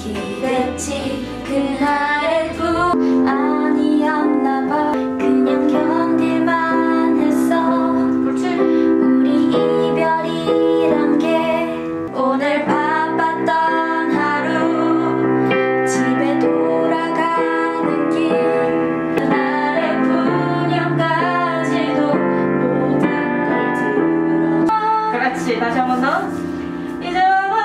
기댔지 그날의 부 아니었나봐. 그냥 견딜만 했어. 우리 이별이란 게 오늘 바빴던 하루 집에 돌아가는 길 그날의 분명까지도 모든 걸 들어. 그렇지. 다시 한 번 더. 이제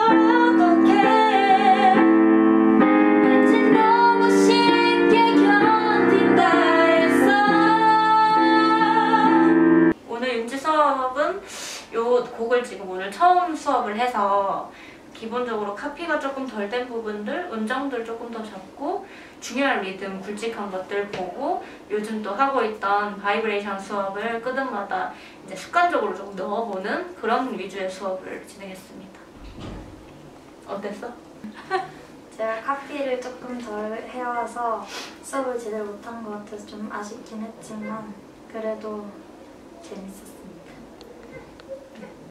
수업은 요 곡을 지금 오늘 처음 수업을 해서 기본적으로 카피가 조금 덜 된 부분들, 음정들 조금 더 잡고 중요한 리듬, 굵직한 것들 보고 요즘 또 하고 있던 바이브레이션 수업을 끄듬마다 이제 습관적으로 조금 넣어보는 그런 위주의 수업을 진행했습니다. 어땠어? 제가 카피를 조금 덜 해와서 수업을 제대로 못한 것 같아서 좀 아쉽긴 했지만 그래도 재밌었어요.